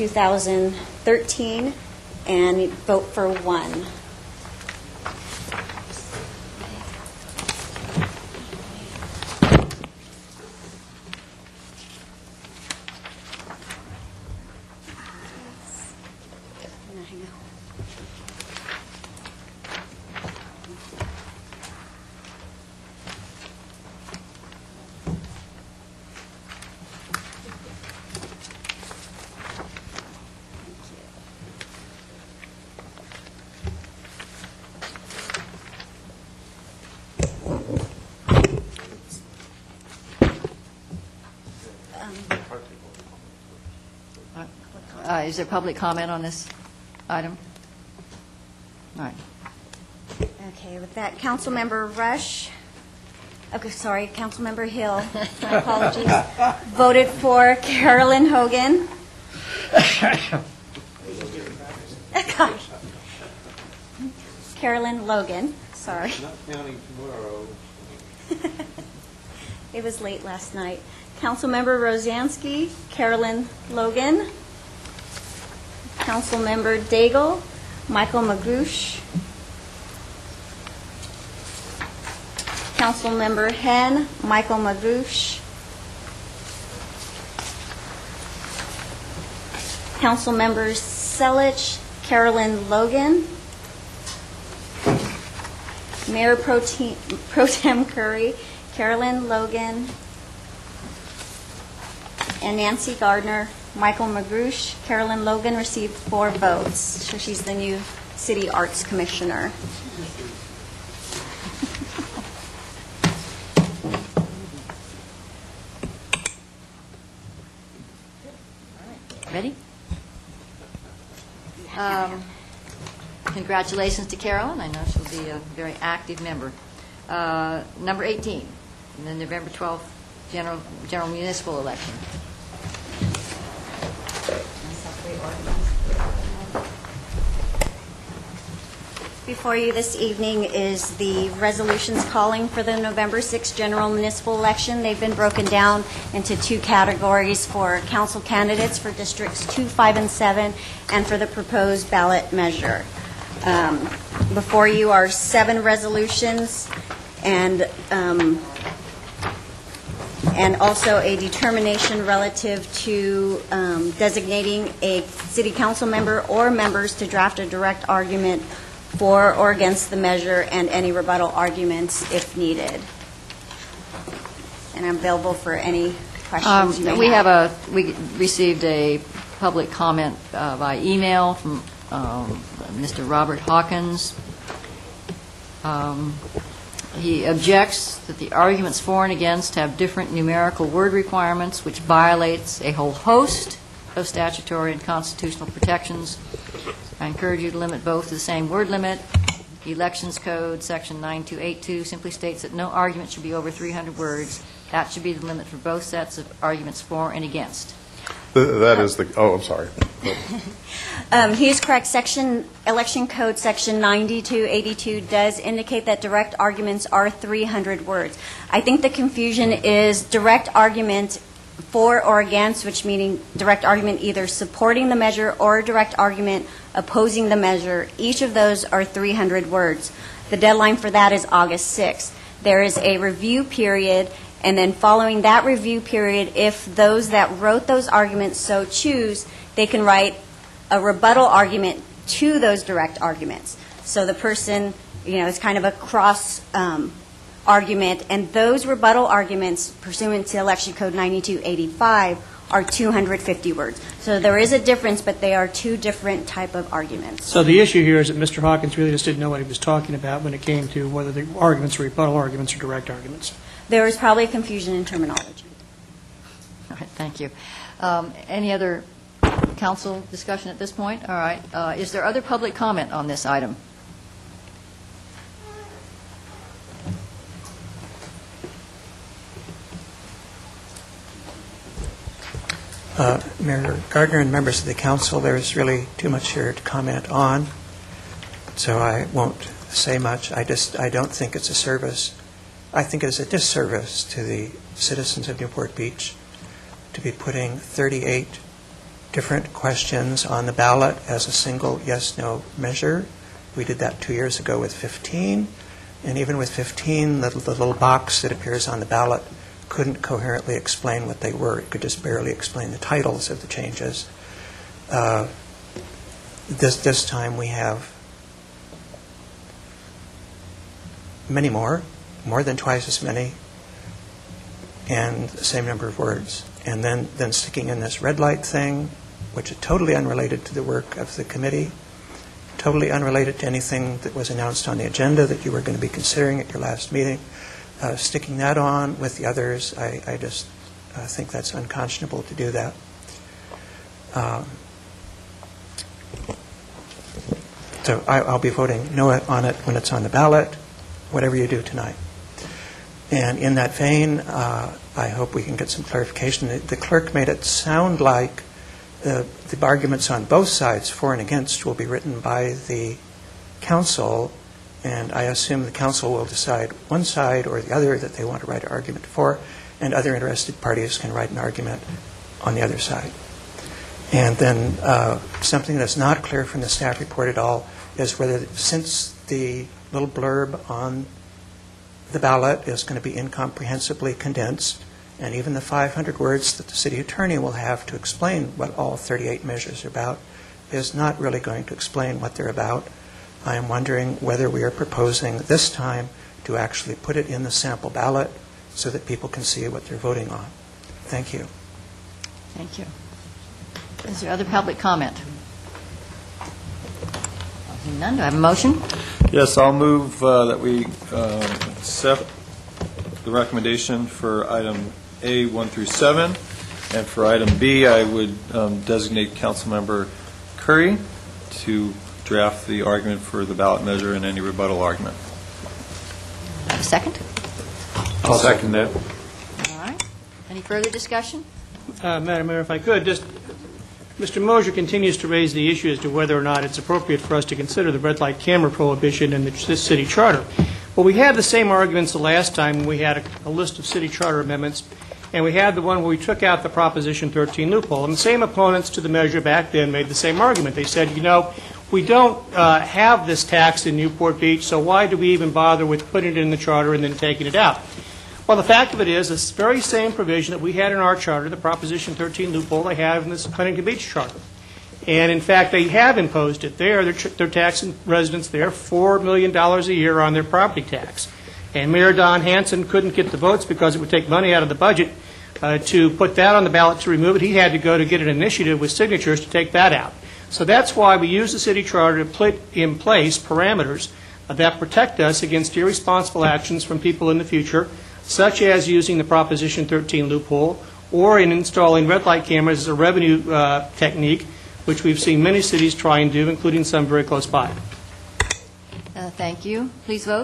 2013, and vote for one. Is there public comment on this item? All right. Okay, with that, Councilmember Rush, Councilmember Hill, my apologies, voted for Carolyn Hogan. Gosh. Carolyn Logan, sorry. Not counting tomorrow. It was late last night. Councilmember Rosansky, Carolyn Logan. Councilmember Daigle, Michael Magrush. Councilmember Henn, Michael Magrush. Councilmember Selich, Carolyn Logan. Mayor Pro Tem Curry, Carolyn Logan. And Nancy Gardner, Michael Magrush. Carolyn Logan received 4 votes, so she's the new City Arts Commissioner. Ready? Congratulations to Carolyn. I know she'll be a very active member. Number 18, in the November 12th general municipal election. Before you this evening is the resolutions calling for the November 6th general municipal election. They've been broken down into 2 categories for council candidates for districts 2, 5, and 7, and for the proposed ballot measure. Before you are 7 resolutions and also a determination relative to designating a city council member or members to draft a direct argument for or against the measure and any rebuttal arguments if needed. And I'm available for any questions you may We have. we received a public comment by email from Mr. Robert Hawkins. He objects that the arguments for and against have different numerical word requirements, which violates a whole host of statutory and constitutional protections. I encourage you to limit both to the same word limit. The Elections Code, Section 9282, simply states that no argument should be over 300 words. That should be the limit for both sets of arguments for and against. That is the, oh, I'm sorry. He is correct. Election Code Section 9282 does indicate that direct arguments are 300 words. I think the confusion is direct argument for or against, which meaning direct argument either supporting the measure or direct argument opposing the measure. Each of those are 300 words. The deadline for that is August 6th. There is a review period, and then following that review period, if those that wrote those arguments so choose, they can write a rebuttal argument to those direct arguments. So the person, it's kind of a cross argument, and those rebuttal arguments pursuant to Election Code 9285 are 250 words. So there is a difference, but they are two different type of arguments. So the issue here is that Mr. Hawkins really just didn't know what he was talking about when it came to whether the arguments were rebuttal arguments or direct arguments. There is probably a confusion in terminology. All right, thank you. Any other council discussion at this point? All right. Is there other public comment on this item? Mayor Gardner and members of the council, there's really too much here to comment on, so I won't say much. I don't think it's a service. I think it is a disservice to the citizens of Newport Beach to be putting 38 different questions on the ballot as a single yes-no measure. We did that 2 years ago with 15, and even with 15, the little box that appears on the ballot couldn't coherently explain what they were. It could just barely explain the titles of the changes. This time we have many more than twice as many, and the same number of words. And then sticking in this red light thing, which is totally unrelated to the work of the committee, totally unrelated to anything that was announced on the agenda that you were going to be considering at your last meeting. Sticking that on with the others, I just think that's unconscionable to do that. So I'll be voting no on it when it's on the ballot, whatever you do tonight. And in that vein, I hope we can get some clarification. The clerk made it sound like the arguments on both sides, for and against, will be written by the council, and I assume the council will decide one side or the other that they want to write an argument for, and other interested parties can write an argument on the other side. And then something that's not clear from the staff report at all is whether, since the little blurb on the ballot is going to be incomprehensibly condensed, and even the 500 words that the city attorney will have to explain what all 38 measures are about is not really going to explain what they're about. I am wondering whether we are proposing this time to actually put it in the sample ballot so that people can see what they're voting on. Thank you. Thank you. Is there other public comment? None. Do I have a motion? Yes, I'll move that we accept the recommendation for item A, 1 through 7, and for item B, I would designate Councilmember Curry to draft the argument for the ballot measure and any rebuttal argument. A second? I'll second that. All right. Any further discussion? Madam Mayor, if I could, just Mr. Mosier continues to raise the issue as to whether or not it's appropriate for us to consider the red light camera prohibition in the city charter. Well, we had the same arguments the last time when we had a list of city charter amendments, and we had the one where we took out the Proposition 13 loophole. And the same opponents to the measure back then made the same argument. They said, we don't have this tax in Newport Beach, so why do we even bother with putting it in the charter and then taking it out? Well, the fact of it is, this very same provision that we had in our charter, the Proposition 13 loophole, they have in this Huntington Beach charter. And, in fact, they have imposed it there. They're taxing residents there $4 million a year on their property tax. And Mayor Don Hanson couldn't get the votes because it would take money out of the budget to put that on the ballot to remove it, he had to go to get an initiative with signatures to take that out. So that's why we use the city charter to put in place parameters that protect us against irresponsible actions from people in the future, such as using the Proposition 13 loophole or in installing red light cameras as a revenue technique, which we've seen many cities try and do, including some very close by. Thank you. Please vote.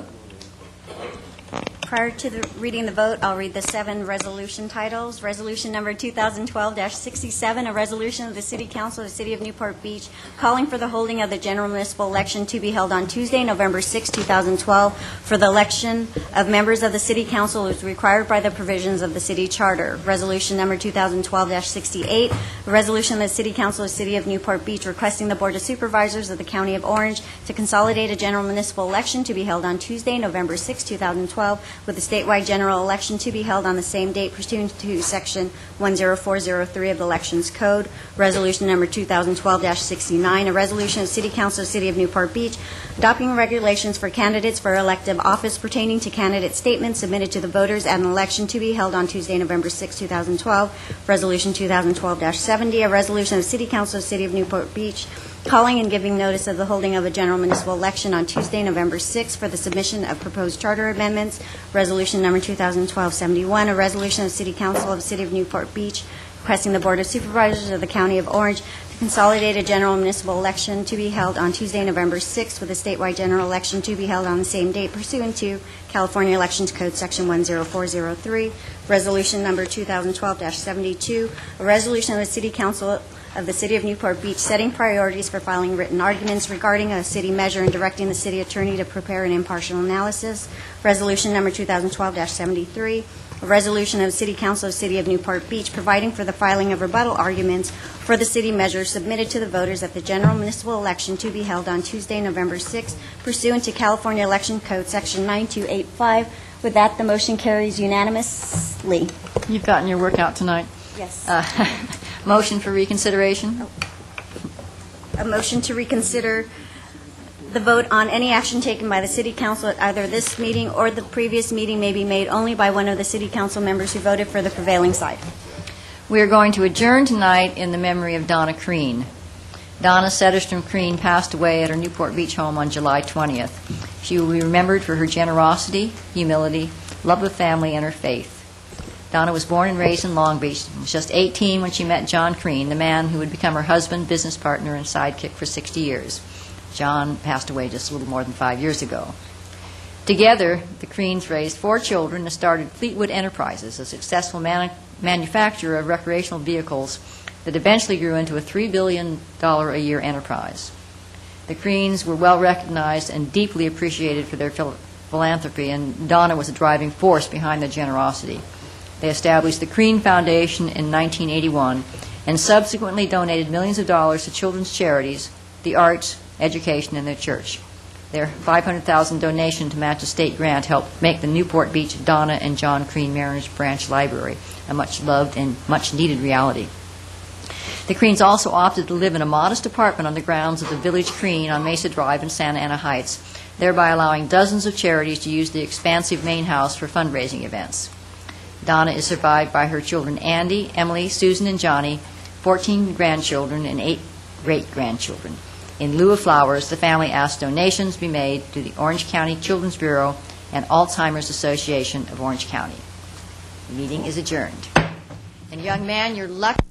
Prior to reading the vote, I'll read the 7 resolution titles. Resolution number 2012-67, a resolution of the City Council of the City of Newport Beach calling for the holding of the general municipal election to be held on Tuesday, November 6, 2012, for the election of members of the City Council as required by the provisions of the City Charter. Resolution number 2012-68, a resolution of the City Council of the City of Newport Beach requesting the Board of Supervisors of the County of Orange to consolidate a general municipal election to be held on Tuesday, November 6, 2012, with the statewide general election to be held on the same date pursuant to Section 10403 of the Elections Code. Resolution number 2012-69, a resolution of the City Council of the City of Newport Beach adopting regulations for candidates for elective office pertaining to candidate statements submitted to the voters at an election to be held on Tuesday, November 6, 2012. Resolution 2012-70, a resolution of the City Council of the City of Newport Beach calling and giving notice of the holding of a general municipal election on Tuesday, November 6 for the submission of proposed charter amendments. Resolution number 2012-71, a resolution of the City Council of the City of Newport Beach requesting the Board of Supervisors of the County of Orange to consolidate a general municipal election to be held on Tuesday, November 6 with a statewide general election to be held on the same date pursuant to California Elections Code Section 10403. Resolution number 2012-72, a resolution of the City Council of the City of Newport Beach setting priorities for filing written arguments regarding a city measure and directing the city attorney to prepare an impartial analysis. Resolution number 2012-73, a resolution of the City Council of the City of Newport Beach providing for the filing of rebuttal arguments for the city measure submitted to the voters at the general municipal election to be held on Tuesday, November 6, pursuant to California Election Code Section 9285. With that, the motion carries unanimously. You've gotten your workout tonight. Yes. Motion for reconsideration? A motion to reconsider the vote on any action taken by the City Council at either this meeting or the previous meeting may be made only by one of the City Council members who voted for the prevailing side. We are going to adjourn tonight in the memory of Donna Crean. Donna Sederstrom Crean passed away at her Newport Beach home on July 20th. She will be remembered for her generosity, humility, love of family, and her faith. Donna was born and raised in Long Beach. She was just 18 when she met John Crean, the man who would become her husband, business partner, and sidekick for 60 years. John passed away just a little more than 5 years ago. Together, the Creans raised 4 children and started Fleetwood Enterprises, a successful manufacturer of recreational vehicles that eventually grew into a $3 billion a year enterprise. The Creans were well recognized and deeply appreciated for their philanthropy, and Donna was a driving force behind their generosity. They established the Crean Foundation in 1981 and subsequently donated millions of dollars to children's charities, the arts, education, and their church. Their $500,000 donation to match a state grant helped make the Newport Beach Donna and John Crean Mariners Branch Library a much-loved and much-needed reality. The Creans also opted to live in a modest apartment on the grounds of the Village Crean on Mesa Drive in Santa Ana Heights, thereby allowing dozens of charities to use the expansive main house for fundraising events. Donna is survived by her children Andy, Emily, Susan, and Johnny, 14 grandchildren, and 8 great-grandchildren. In lieu of flowers, the family asked donations be made to the Orange County Children's Bureau and Alzheimer's Association of Orange County. The meeting is adjourned. And young man, you're lucky.